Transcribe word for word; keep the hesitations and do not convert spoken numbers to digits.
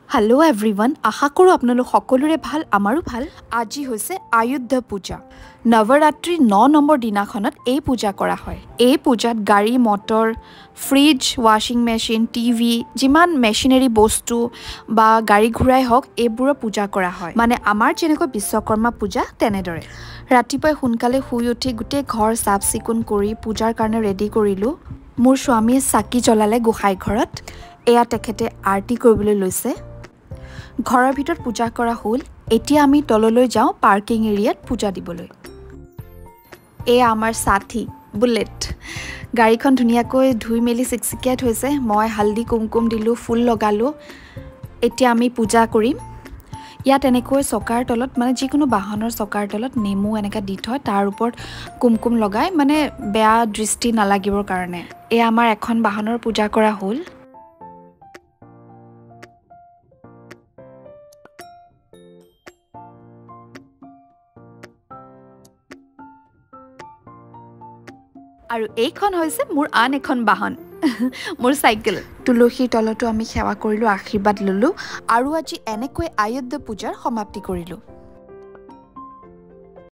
hello everyone आशा करूँ आपनालोक सकलोरे भाल आमारो भाल আজি হৈছে আয়ুধ পূজা নৱৰাত্ৰি ন নম্বৰ দিনাখনত এই পূজা কৰা হয় এই পূজাত গাড়ী motor fridge washing machine TV যিমান মেচিনাৰী বস্তু বা গাড়ী ঘুৰাই হওক এইবোৰৰ পূজা কৰা হয় মানে আমাৰ যেনেকৈ বিশ্বকৰ্মা পূজা তেনেদৰে ৰাতিপুৱা সোনকালে শুই উঠি গুটে ঘৰ সাফ চিকুণ কৰি পূজাৰ কাৰণে ৰেডি কৰিলো মোৰ স্বামীয়ে চাকি জ্বলালে গোসাই ঘৰত এয়া তেখেতে আৰতি কৰিবলৈ লৈছে ঘৰৰ ভিতৰত পূজা কৰা হ'ল এতিয়া আমি তললৈ যাওঁ পাৰ্কিং এৰিয়াত পূজা দিবলৈ এ আমাৰ সাথী বুলেট গাড়ীখন ধুনিয়াকৈ ধুই মেলি সিকসিকিয়াই থৈছে মই হালদি কুমকুম দিলো ফুল লগালো এতিয়া আমি পূজা কৰিম ইয়াত এনেকৈ চকাৰ তলত মানে যিকোনো বাহনৰ চকাৰ তলত নেমু এনেকা দি থয় তাৰ ওপৰত কুমকুম লগাই মানে বেয়া দৃষ্টি নালাগিবৰ কাৰণে এ আমাৰ এখন বাহনৰ পূজা কৰা হ'ল আৰু এইখন হৈছে মোৰ আন এখন বাহন মোৰ সাইকেল তুলসী তলটো আমি সেৱা কৰিলো আশীৰ্বাদ ললো আৰু আজি এনেকৈ আয়ুধ পূজাৰ সমাপ্তি কৰিলো